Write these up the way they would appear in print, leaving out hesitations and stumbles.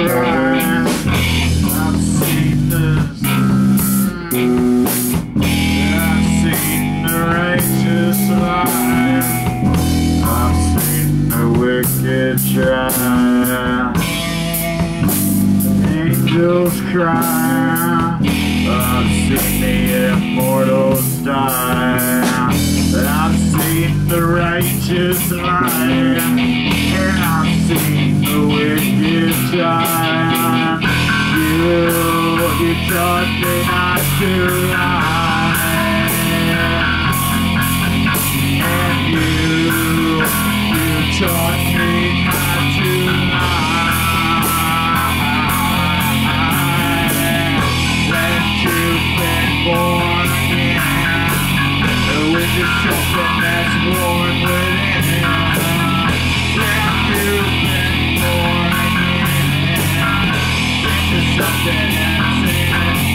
cry. I've seen this. I've seen the righteous lie. I've seen the wicked try. Angels cry. I've seen the immortals die. I've seen the righteous lie. And I've seen the wicked try. You taught me not to lie. And you taught me not to lie. That you've been born again with just something that's born within. That you've been born again into something that's in.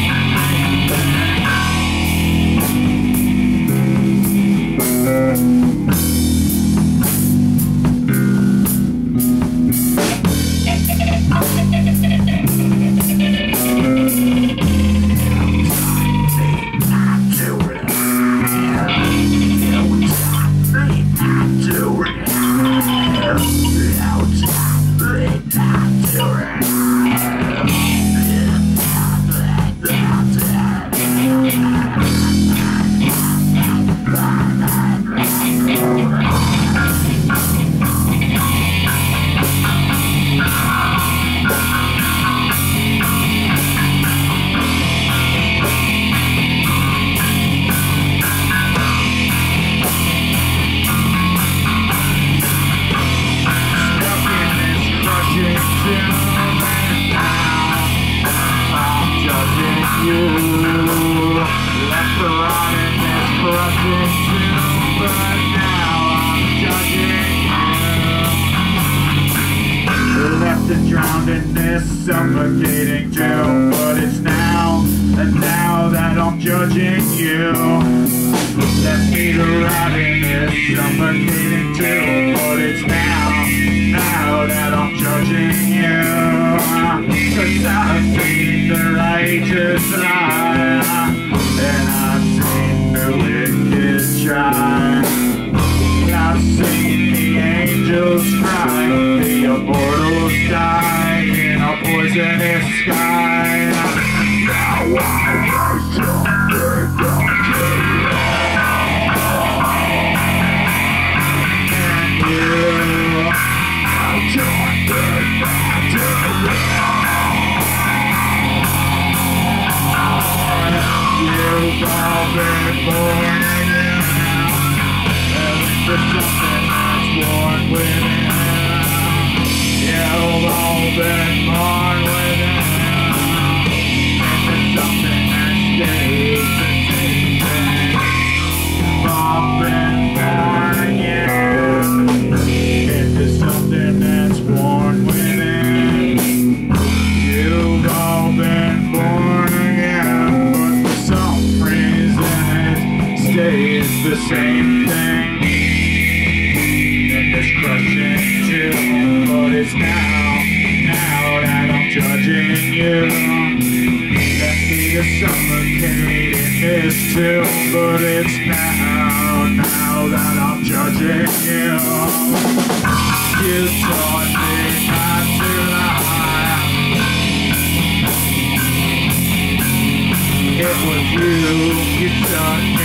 And drowned in this suffocating jail, but it's now, and now that I'm judging you. Left me to rot in this suffocating jail, but it's now that I'm judging you. 'Cause I've seen the righteous lie, and I've seen the wicked try. I've seen the angels cry, the immortals die in a poisonous sky. Now I rise from the dark. And you taught me not to lie. You've all been born again. For something that's born within. You've all been born within. Into something that stays the same thing. You've all been born again. Into something that's born within. You've all been born again, but for some reason it stays the same thing. Crushing you, but it's now that I'm judging you. Left me to suffocate in this too, but it's now that I'm judging you. You taught me not to lie. It was you taught me.